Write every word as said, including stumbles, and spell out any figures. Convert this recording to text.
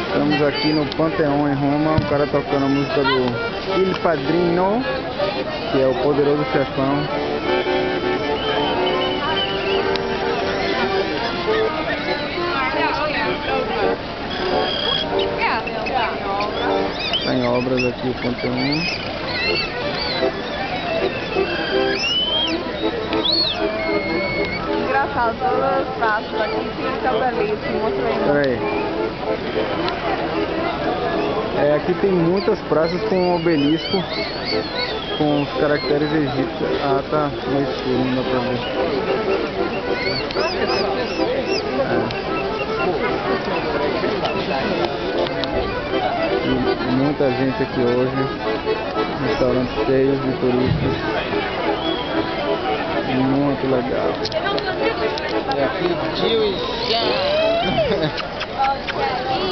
Estamos aqui no Panteão em Roma, o cara tocando a música do Il Padrino, que é o Poderoso Chefão. Está em obras aqui o Panteão. Engraçado, todas as praças aqui ficam belíssimas, mostrei. Peraí. É, aqui tem muitas praças com um obelisco com os caracteres egípcios. Ah, tá meio escuro, não dá pra ver. É. E muita gente aqui hoje, restaurantes cheios de turistas. Muito legal. É aqui, tio e